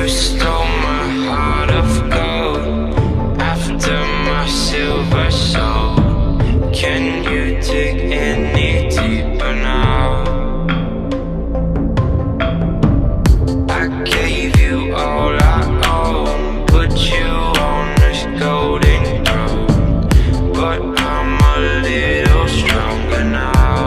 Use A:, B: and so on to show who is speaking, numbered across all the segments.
A: you stole my heart of gold after my silver soul. Can you dig any deeper now? I gave you all I own, put you on this golden road, but I'm a little stronger now.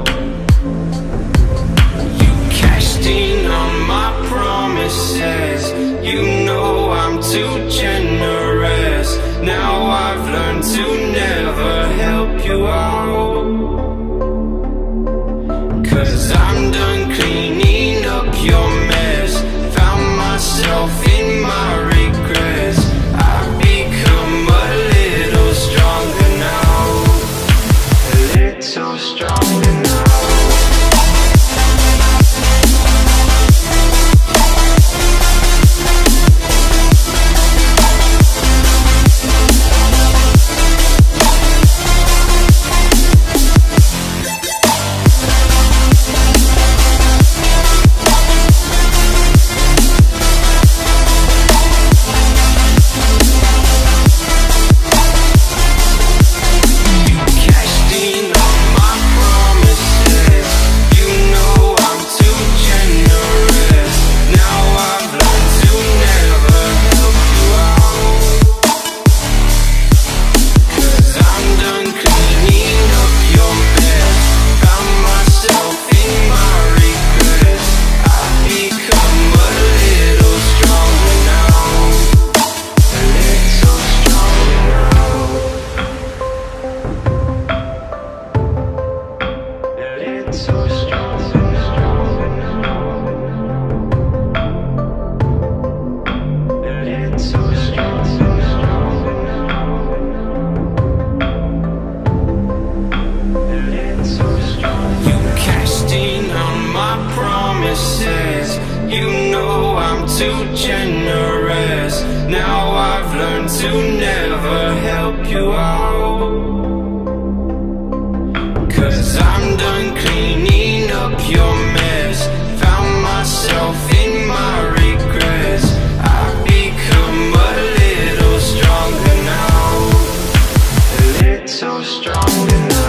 A: You cashed in on my promises, you know I'm too generous. Now I've learned to never help you out, 'cause I'm done cleaning up your mess. Found myself in my regrets. I've become a little stronger now, a little stronger now. You know I'm too generous. Now I've learned to never help you out, 'cause I'm done cleaning up your mess. Found myself in my regrets. I've become a little stronger now, a little stronger now.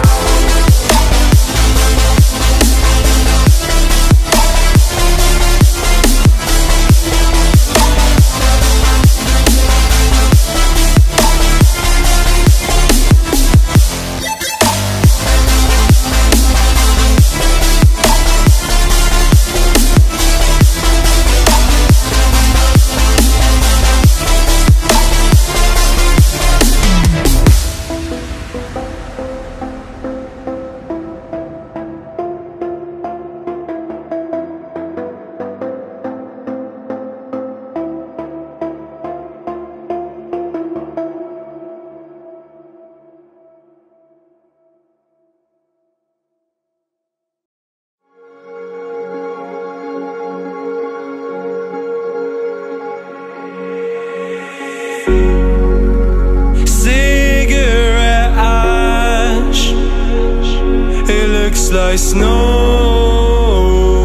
B: Like snow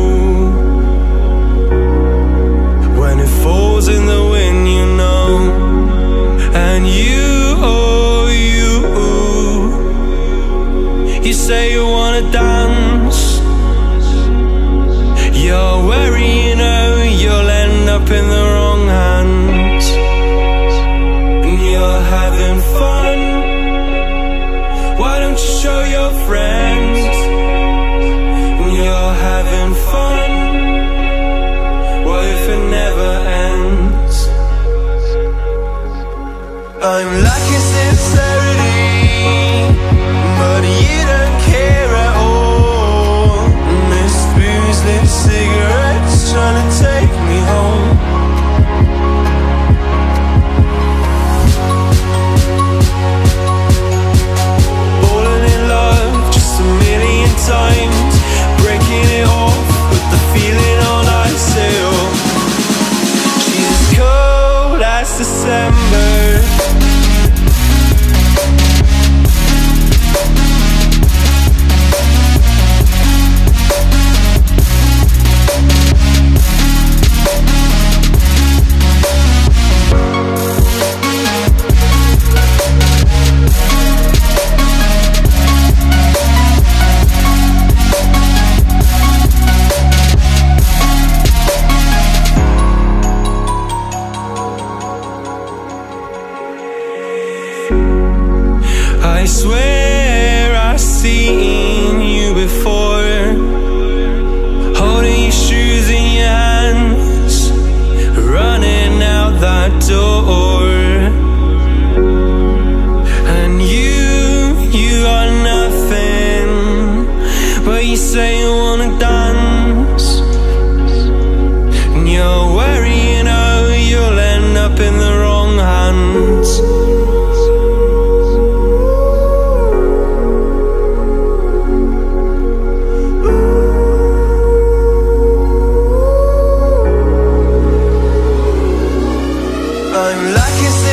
B: when it falls in the wind, you know. And you say you wanna dance. You're wary, you know you'll end up in the wrong hands, and you're having fun. Why don't you show your friends? You're having fun. What if it never ends? I'm lacking sincerity, but you don't care at all. Missed booze, lit cigarettes, trying to take me home. Falling in love just time like it's